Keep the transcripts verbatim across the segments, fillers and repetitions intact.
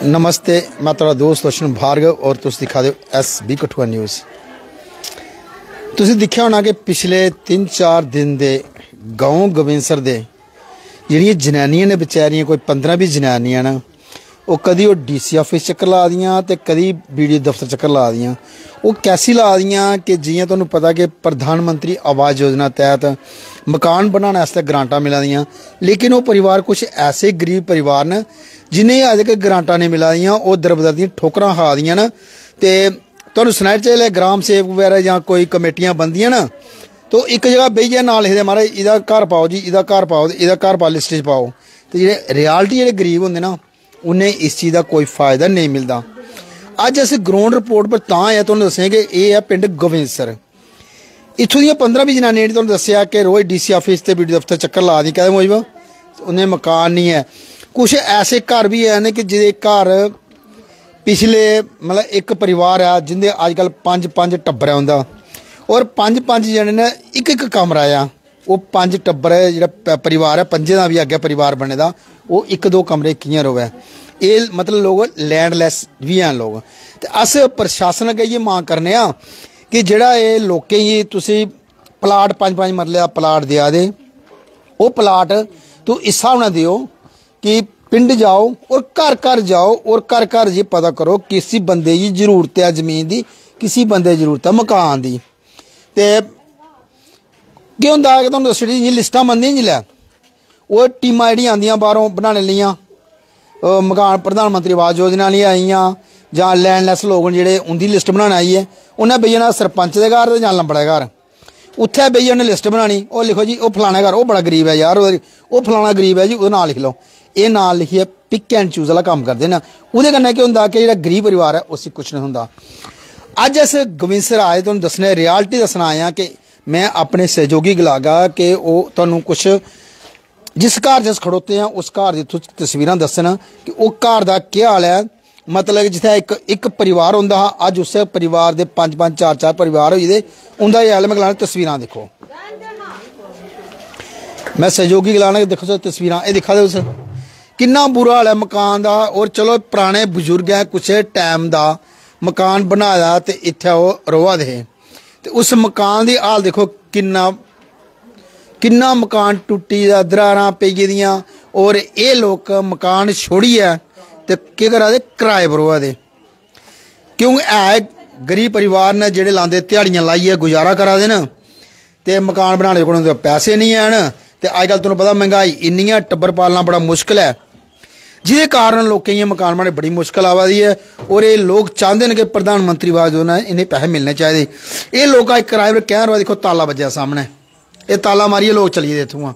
नमस्ते, मैं तेरा दोस्त लक्ष्मण भार्गव और तुम दिखा दो एस बी कठुआ न्यूज़। तुम देखा होना कि पिछले तीन चार दिन दे गाँव गोबिंदसर दे जिहड़ियां जनानियां ने बेचारियां कोई पंद्रह भी जनानियां ना वो कदी वो डी सी ऑफिस चक्कर ला दियां ते कदी बी डी ओ दफ्तर चक्कर ला दियां। वो कैसी ला दियां कि जियां तुहानूं पता कि प्रधानमंत्री आवास योजना तहत मकान बनाने वास्ते ग्रांटां मिला दियां, लेकिन वो परिवार कुछ ऐसे गरीब परिवार न जिन्हें अज तक ग्रांटां नहीं मिला दियां, वो दरबदर दी ठोकरां खा दियां न। ते तुहानूं सनाया चाहिए ग्राम सेवक वगैरह या कोई कमेटियां बनदियां ना तो एक जगह बेहियै नाल लिखदे महाराज इहदा घर पाओ जी, इहदा घर पाओ, इहदा घर पाओ लिस्ट च पाओ। ते जेह्ड़े रियालटी जेह्ड़े गरीब होंदे ना उन्हें इस चीज़ का कोई फायदा नहीं मिलता। अज अस ग्राउंड रिपोर्ट पर तां है तुहानूं दस्सें कि यह है पिंड गोबिंदसर। इत्थों दियां पंद्रह भी जनानियां तुहानूं दस्सेआ कि रोज़ डी सी ऑफिस ते बी डी ओ दफ्तर चक्कर ला दी कहदे मुजब उन्हें मकान नहीं है। कुछ ऐसे घर भी हैं कि जिहदे घर पिछले मतलब एक परिवार है जिंदे अजकल पंज पंज टब्बर है उंदा और पंज पंज जने ने एक एक कमरा आ। वो पंज टब्बर जिहड़ा परिवार है पंजे का भी अगे परिवार बने दा वो एक दो कमरे कियां रोवे। ये मतलब लोग लैंडलैस भी हैं लोग। तो अस प्रशासन अगे ये मांग करने आ कि जिहड़ा ये लोकें गी तुसीं प्लाट पंज पंज मरले का प्लाट दिया दे वो प्लाट तो इस हिसाब नाल दिओ कि पिंड जाओ और घर घर जाओ और घर घर ये पता करो किसी बंदे की जरूरत है जमीन की, किसी बंदे की जरूरत है मकान की। ते केह् होंदा कि तुहानूं दस्सो जी लिस्टां बनदियां जिल्लै वो टीमां जेह्ड़ियां आंदियां बाहरों बनाने लियां मकान प्रधानमंत्री आवास योजना आह्लियां आइयां जां लैंडलैस लोग जेह्ड़े उंदी लिस्ट बनाने आई है उन्हें बेही जाना सरपंच दे घर ते जां लंबड़े घर उत्थे बेहियै उन्हें लिस्ट बनानी। वो लिखो जी वो फलाने घर वो बड़ा गरीब है यार, वो फलाना गरीब है जी ओह्दा नाम लिख लो। ये नाम लिखिए पिक एंड चूज वाला काम करते हैं। उहदे कन्नै केह् होंदा कि जेह्ड़ा गरीब परिवार है उसी कुछ नहीं होंदा। अज अस गोबिंदसर आए तुहानूं दस्सने रियालटी दस्सना आए कि मैं अपने सहयोगी गलागा कि वो तुहानूं कुछ जिस घर च अस खड़ोते हैं उस घर की तस्वीरां दस्सन कि वो घर का क्या हाल है। मतलब जिथे एक एक परिवार होंदा हा अज उस परिवार के पंज पंज चार चार परिवार होई दे उंदा ये हाल मैं गलाना। तस्वीरां देखो, मैं सहयोगी गलाना कि देखो तस्वीरां ये दिखा दे किन्ना बुरा हाल है मकान का। और चलो पुराने बजुर्ग है कुछ टाइम का मकान बनाया तो इत्थे वो रोआ दे ते उस मकान की हाल देखो किन्ना किन्ना मकान टुट्टी दा दरारां पेई गेदियां। और ये लोग मकान छोड़िए तो केह् करा दे किराए पर रोआ दे क्यों है गरीब परिवार ने जेह्ड़े लांदे ध्याड़ियां लाइयै गुजारा करा दे न ते मकान बनाने कोल पैसे नहीं हैन। ते अजकल तुहानूं पता महंगाई इन्नी है टब्बर पालना बड़ा मुश्किल है जिहदे कारण लोकें गी मकान बनाने बड़ी मुश्किल आवा दी है। और ये लोग चाहते हैं कि प्रधानमंत्री आवास योजना इन्हें पैसे मिलने चाहिए। ये लोग अज किराए पर कह रहा देखो ताला बज्जा सामने ये ताला मारिए लोग चली गए इत्थों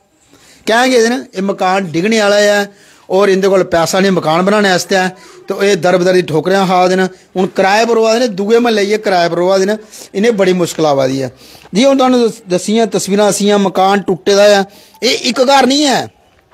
कह गए न ये मकान डिगने वाला है और इनके कोल पैसा नहीं मकान बनाने वास्ते है। तो ये दर बदर की ठोकरियां खा दे हुण किराए पर रोआ दे दूए महल्ले ये किराए पर रोआ दे इन्हें बड़ी मुश्किल आवा दी है जी। हुण तुहानूं दस्सियां तस्वीरां असियां मकान टुट्टे दा है। ये एक घर नहीं है,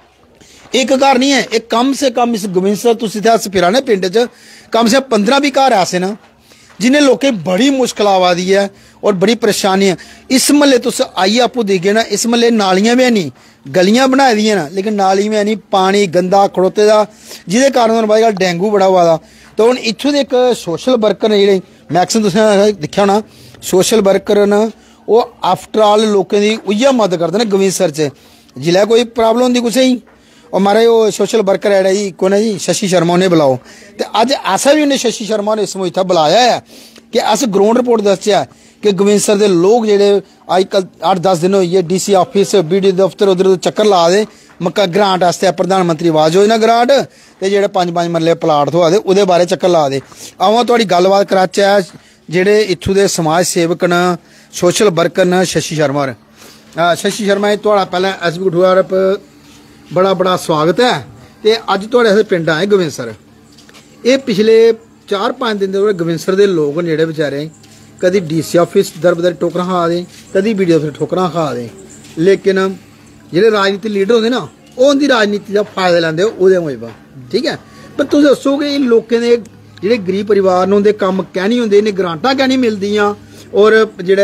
एक घर नहीं है, एक कम से कम इस गोबिंदसर तुसीं इत्थे अस फिराने पिंड च कम से कम पंद्रह भी घर ऐसे न जिन्हें लोकें बड़ी मुश्किल आवा दी है और बड़ी परेशानी है। इस महल्ले तुस आइए आपू दिखगे ना इस महल्ले नालियां भी है नहीं, गलियां बनाई दियां ना लेकिन नाली में है नहीं, पानी गंदा खड़ोते दा जिहदे कारण अजकल डेंगू बड़ा हुआ दा। तो हुण इत्थों दे एक सोशल वर्कर ने जेह्ड़े मैक्सिमम तुसें दिक्खेआ होना सोशल वर्कर न वो आफ्टर ऑल लोकें दी उइयै मदद करदे ने गोबिंदसर च जिल्लै कोई प्रॉब्लम होंदी कुसै गी और महाराज वो सोशल वर्कर है जी कौन है जी शशि शर्मा उन्हें बुलाओ। तो अज ऐसा भी उन्हें शशि शर्मा ने इसमें इतना बुलाया है कि अस ग्राउंड रिपोर्ट दस्सेआ कि गोबिंदसर के लोग जेह्ड़े अजकल अठ दस दिन होइए D C office B D दफ्तर उधर उधर चक्कर ला दे मक्का ग्रांट आस्ते प्रधानमंत्री आवास योजना ग्रांट ते जेह्ड़े पंज पंज मरले प्लाट थोआ दे उहदे बारे चक्कर ला दे। आओ तुहाड़ी गल्लबात कराचै जेह्ड़े इत्थों दे समाज सेवक न सोशल वर्कर न शशि शर्मा होर। शशि शर्मा तुहाड़ा पैह्लें एस बी कठुआ पर बड़ा बड़ा स्वागत है। तो अज तुहाड़े अस पिंड आए गोबिंदसर ये पिछले चार पाँच दिन दे गोबिंदसर दे लोग न जेह्ड़े बेचारे कदी डी सी ऑफिस दर बदर ठोकरां खा दे कदी बी डी ओ ठोकरां खा दे। लेकिन जेह्ड़े राजनीति लीडर होंदे ना वो उंदी राजनीति का फायदा लैंदे ओह्दे मुजब ठीक है। पर तुस दस्सो कि लोकें दे जेह्ड़े गरीब परिवार न उंदे कम्म कैं निं होंदे, इन्हें ग्रांटां कैं निं मिलदियां और जेह्ड़े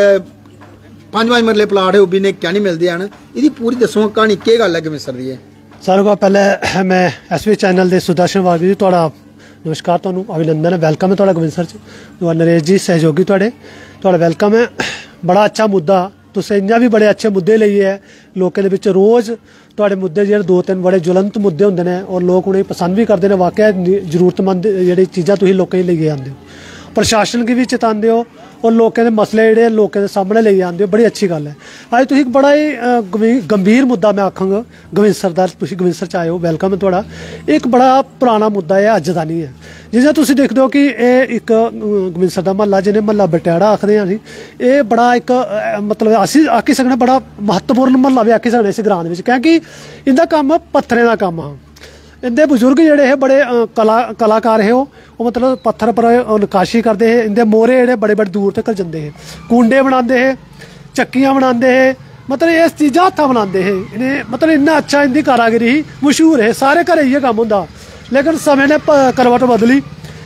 पंज पंज मरले प्लाट है ओह् बी इन्हें कैं निं मिलदे हैन। इहदी पूरी दस्सो क्हानी केह् गल्ल है गोबिंदसर दी। सारें कोला पैह्लें मैं एस बी चैनल दे सुदर्शन वारवी थोड़ा नमस्कार तुहानू अभिनंदन है वेलकम है तुहाडा गोबिंद सर जी नरेश जी सहयोगी तुहाडे तुहाडा वेलकम है। बड़ा अच्छा मुद्दा तुसीं इ'यां भी बड़े अच्छे मुद्दे लेइए है लोकें दे विच रोज़ तुहाडे मुद्दे जेह्ड़े दो तीन बड़े ज्वलंत मुद्दे हुंदे ने और लोग उ'नेंगी पसंद भी करते हैं। वाकई जरूरतमंद जेह्ड़ी चीज़ां तुसीं लोकें लेइयै आंदे हो प्रशासन गी भी चेतांदे हो और लोकें दे मसले जेह्ड़े लोकें दे सामने लेइयै आंदे हो बड़ी अच्छी गल है। अज तुसीं बड़ा ही गंभीर मुद्दा मैं आखांगा गोबिंद सर दा तुसीं गोबिंद सर च आए हो वेलकम है तुहाडा। एक बड़ा पुराना मुद्दा है अज दा नहीं है जियां तुसीं देखदे हो कि एह् इक गोबिंद सर दा महल्ला जिन्हें महल्ला बटैड़ा आखदे आं एह् बड़ा इक मतलब असीं आखी सकने बड़ा महत्वपूर्ण महल्ला भी आखी सकने इस ग्रां दे विच क्योंकि इंदा कम्म पत्थरें दा कम्म हा। इंदे बजुर्ग जेह्ड़े हे बड़े कला कलाकार हे ओह् मतलब पत्थर पर नकाशी करते हे। इंदे मोहरे जेह्ड़े बड़े बड़े दूर तक जंदे हे कुंडे बनांदे हे चक्कियां बनांदे हे मतलब इस चीज़ां हत्थां बनांदे हे इन्हें मतलब इन्ना अच्छा इंदी कारागिरी ही मशहूर है सारे घरें इ'यै कम्म होंदा। लेकिन समय ने करवट बदली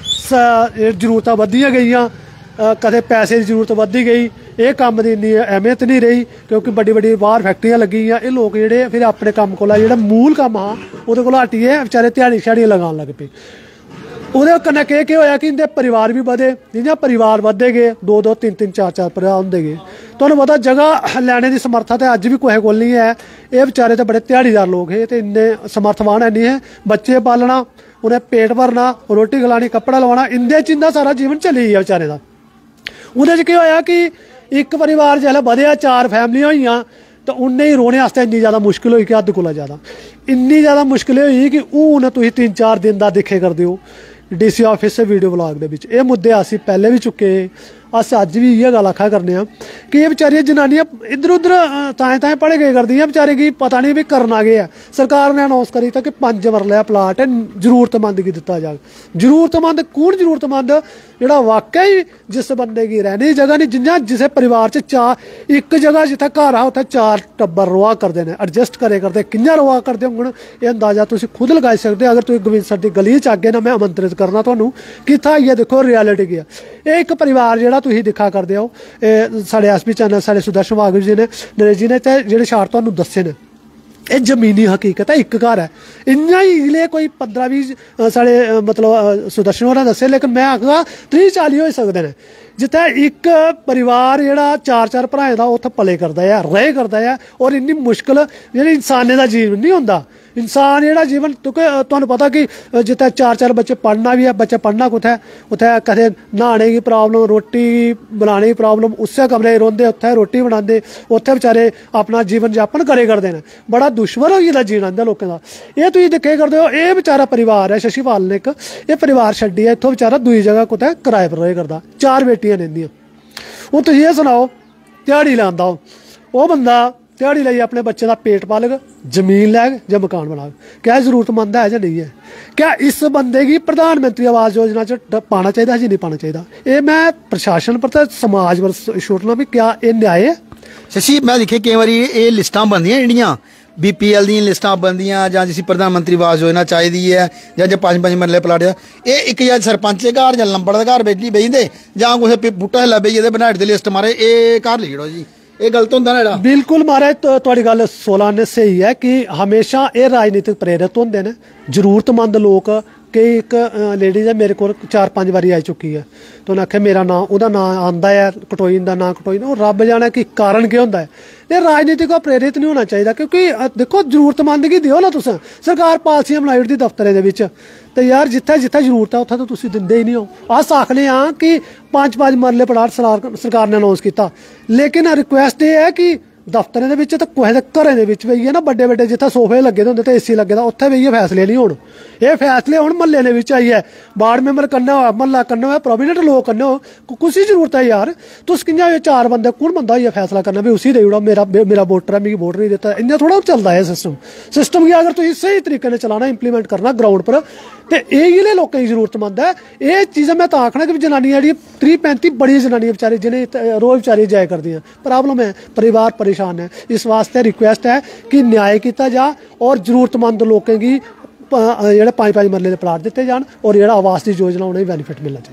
जरूरतां बधदियां गेइयां कदें पैसे की जरूरत बधदी गई ये कम्म दी इन्नी अहमियत नहीं रही क्योंकि बड़ी बड़ी बाहर फैक्ट्रियां लगी ये लोग जेह्ड़े फिर अपने कम्म कोला जेह्ड़ा मूल कम्म हा ओह्दे कोला हटियै बेचारे ध्याड़ी श्याड़ी लगान लग पे। ओह्दे कन्नै केह् केह् होया कि इंदे परिवार भी बधे जियां परिवार बधदे गए दो दो तिन तिन चार चार परिवार होंदे गए तुहानूं पता जगह लैने की समर्था ते अज्ज भी कुसै कोल नहीं है। ये बेचारे ते बड़े ध्याड़ीदार लोग हे ते इन्ने समर्थवान है नहीं है बच्चे पालना उन्हें पेट भरना रोटी खिलानी कपड़ा लवाना इंदे च इंदा सारा जीवन चली गया बेचारे दा। उहदे च केह् होया कि एक परिवार जिसलै बधेआ चार फैमिलियां होईयां तो उन्हें ही रोने आस्तै इन्नी ज़्यादा मुश्किल होई कि हद कोला ज़्यादा इन्नी ज़्यादा मुश्किल होई कि हून तुसीं तीन चार दिन दा दिक्खे करदे हो डी सी ऑफिस से वीडियो ब्लॉग दे विच ये मुद्दे असीं पहले भी चुके अस अज भी इ'यै गल्ल आखा करने आं कि ये बेचारियां जनानियां इधर उधर ताएं ताएं पढ़े गए करदियां बेचारे गी पता नहीं भी करना केह् है। सरकार ने अनाउंस करी दित्ता कि पंज मरले प्लाट है जरूरतमंद गी दित्ता जाग। जरूरतमंद कौन जरूरतमंद जेह्ड़ा वाकई जिस बंदे की रहने दी जगह नहीं जियां जिस परिवार च चार एक जगह जित्थै घर आ उत्थै चार टब्बर रोआ करदे ने एडजस्ट करे करदे कि'यां रोआ करदे होङन एह् अंदाजा तुसीं खुद लगाई सकदे अगर तुसीं गोबिंद सर दी गली च आगे ना मैं आमंत्रित करना तुहानूं कि इत्थै आइयै दिक्खो रियलिटी केह् है। एक परिवार जेह्ड़ा तुसीं दिक्खा करदे हो साढ़े एस पी चैनल साढ़े सुदर्शन वाघ जी ने नरेश जी ने ते जेह्ड़े शार्ट तुहानूं दस्से ने ये जमीनी हकीकत है एक घर है इ'यां ही इजले कोई पंद्रह बीस साढ़े मतलब सुदर्शन होरें दस्से लेकिन मैं आखगा त्रीह चाली होई सकदे ने जित्थै एक परिवार जेह्ड़ा चार चार भ्राएं दा उत्थै पले करदा है रेह् करदा है और इन्नी मुश्किल जेह्ड़ी इंसाने दा जीवन नहीं होंदा। इंसान जेह्ड़ा जीवन तुहानूं पता कि जित्थै चार चार बच्चे पढ़ना भी है बच्चे पढ़ना कुत्थै उत्थै कदें न्हाने की प्रॉब्लम रोटी बनाने की प्रॉब्लम उस्सै कमरे रौंह्दे उत्थै रोटी बनांदे उत्थै बेचारे अपना जीवन यापन करे करदे न बड़ा दुश्मन होई गेदा जीना इं'दे लोकें दा। एह् तुसीं दिक्खे करदे हो एह् बेचारा परिवार है शशिपाल ने इक एह् परिवार छड्डियै इत्थों बेचारा दूई जगह कुतै किराए पर रेह् करदा चार बेटियां न इंदियां। हून तुसीं एह् सनाओ ध्याड़ी लांदा ओह् बंदा ध्याड़ी लाइयै अपने बच्चे का पेट पालग जमीन लैग या मकान बनाग क्या जरूरतमंद है या नहीं है। क्या इस बंदे की प्रधानमंत्री आवास योजना च पाना चाहिए या नहीं पाना चाहिए ये मैं प्रशासन पर तो समाज पर छुटना भी क्या ये न्याय है। शशि मैं दिखे कई बारी ये लिस्टां बनदियां जेहड़ियां बी पी एल दी लिस्टां बनदियां जां जिसी प्रधानमंत्री आवास योजना चाहिदी है जां जे पंज पंज मरले प्लाट ये एक जां सरपंच दे घर जां लंबड़ दे घर बेठी बेहिंदे जां कुसै बूटा हिल्ला बेहियै ते बनाई दी लिस्ट मारे ये घर लिखी ओड़ो जी ये गलत होंदा ना। बिल्कुल महाराज तुहाडी गल सोलह ने सही है कि हमेशा ये राजनीतिक प्रेरित होंदे ने जरूरतमंद लोग कई एक लेडीज है मेरे को चार पांच बारी आई चुकी है तो उन्हें आख्या मेरा नाम ओहदा नाम आंदा है कटोई दा नाम कटोई दा रब जाने कि कारण क्या होंदा है। ये राजनीति को प्रेरित नहीं होना चाहिए क्योंकि देखो जरूरतमंद गी दिओ ना तुस सरकार पालसियां बनाई ओड़दी दफ्तरें दे विच तो यार जिथे जिथे जरूरत है उत्थे तो तुसीं दिंदे ही नहीं हो। अस आखने हाँ कि पांच पांच मरले प्लाट सरकार ने अनाउंस किया लेकिन रिक्वेस्ट ये है कि दफ्तरें दे विच ते कुसै दे घरें दे विच बेहियै ना बड्डे बड्डे जित्थै सोफे लगे दे होंदे ते एसी लगे दा उत्थे बेहियै फैसले नहीं होण ये फैसले हुण म्हल्ले दे विच आइयै वार्ड मैंबर कन्नै होऐ म्हल्ला कन्नै होऐ प्रोविडेंट लोक कन्नै हो कुसी जरूरत है यार तुस कि'यां चार बंदे कुण बंदा होइयै फैसला करना भी उसी देई ओड़ो मेरा मेरा वोटर है मिगी वोट नहीं दित्ता इ'यां थोड़ा चलदा है सिस्टम सिस्टम गी अगर तुसीं स्हेई तरीके नाल चलाना इंप्लीमेंट करना ग्राउंड पर ते इ'यै लोकें गी जरूरतमंद है। ये चीज़ां मैं तां आखना कि जनानियां जेह्ड़ी त्रीह पैंती बड़ी जनानियां बेचारे जिन्हें रोज बेचारी जाया करदियां प्रॉब्लम है परिवार परेशान है इस वास्ते रिक्वेस्ट है कि न्याय किया जा और जरूरतमंद लोगों की जेह्ड़े पंज पंज मरले दे प्लाट दिते जान और जेह्ड़ा आवास की योजना उन्हें बेनीफिट मिलना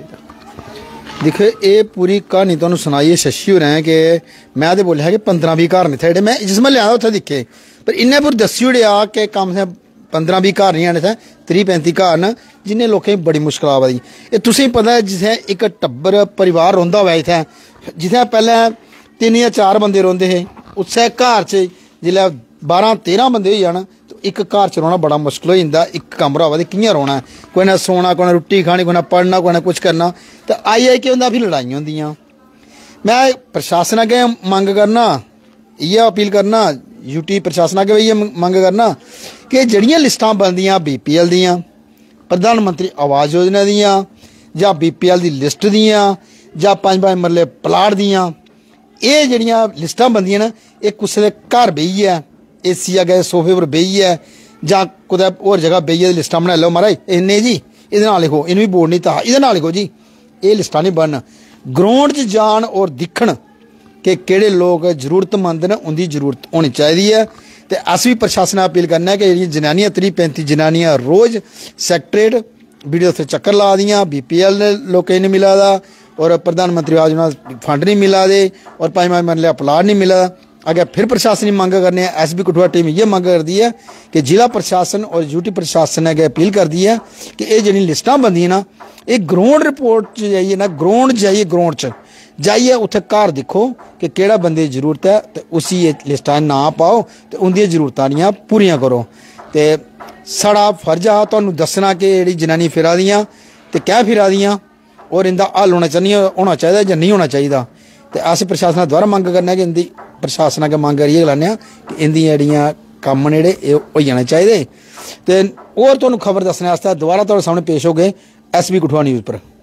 चाहिए। देखो ये पूरी कहानी तुहानूं सुनाई है शशि होरें कि मैं तो बोलिया कि पंद्रह भी घर ने थे मैं जिस मैं लिया उत्थे दिखे पर इन्हें पर दस्सी ओड़ेआ कि कम से पंद्रह भी घर नहीं आने थे त्रीह पैंती घर न जिन्हें लोकें बड़ी मुश्किल आवा दी ये तुसें पता है जित्थै एक टब्बर परिवार रौंदा होवे इत्थै जित्थै पैह्ले तीन या चार बंदे रौंदे हे उस्सै घर च जिल्लै बारह तेरह बंदे होई जान तो एक घर च रौह्ना बड़ा मुश्किल होई जंदा एक कमरा होवे ते कि'यां रौह्ना कोई ना सोना कोई ना रुट्टी खानी कोई ना पढ़ना कोई ना कुछ करना ते आई आई केह् होंदा फ्ही लड़ाइयां होंदियां मैं प्रशासन अग्गें मंग करना इ'यै अपील करना यूटी प्रशासन अग्गें इ'यै मंग करना कि जेह्ड़ियां लिस्टां बनदियां बी पी एल दियां प्रधानमंत्री आवास योजना दियां जां बी पी एल दी लिस्ट दियां जां पंज पंज मरले प्लाट दियां एह् जेह्ड़ियां लिस्टां बनदियां न एह् कुसै दे घर बेहियै ए सी अग्गें सोफे पर बेहियै जां कुदै होर जगह बेहियै लिस्टां बनाई लैओ महाराज इन्ने जी एह्दे नाल लिखो इन्नू बी बोर्ड नहीं था एह्दे नाल लिखो जी एह् लिस्टां नहीं बनन ग्राउंड च जान और दिक्खन कि केड़े लोग जरूरतमंद न उंदी जरूरत होनी चाहिए है तो अस भी प्रशासन अपील करना है कि जेह्ड़ियां जनानियां त्रीह पैंती जनानियां रोज़ सैक्रेटरेट वीडियो उत्थे चक्कर ला दियां बी पी एल लोकें नहीं मिला दा और प्रधानमंत्री आवास योजना फंड नहीं मिला दे और पंज पंज मरले प्लाट नहीं मिला अगर फिर प्रशासन की मंग करने एस बी कठुआ टीम ये मंग करती है कि जिला प्रशासन और यूटी प्रशासन अगर अपील करती है कि ये जी लिस्टां बनदियां ना ये ग्राउंड रिपोर्ट च जाइए ना ग्राउंड जाइए ग्राउंड च जाइए उत्थे घर दिक्खो कि केड़ा बंदे दी जरूरत है तो उसी ये लिस्टां ना पाओ तो उंदी जरूरतां दियां पूरियां करो तो साड़ा फर्ज आ तुहानूं दस्सना कि जेह्ड़ी जनानी फिरा दियां ते क्या फिरा दियां और इंदा हल होना चाहिए होना चाहिए जां नहीं होना चाहिए तो अस प्रशासन द्वारा मंग करने कि इंदी प्रशासन अग्गें मंग करियै गलाने कि इंदी जेह्ड़ियां कम्म ने जेह्ड़े एह् होई जाने चाहिए ते होर तुहानूं खबर दस्सने आस्तै दोबारा तुहाडे सामने पेश हो गए एस बी कठुआ न्यूज़ पर।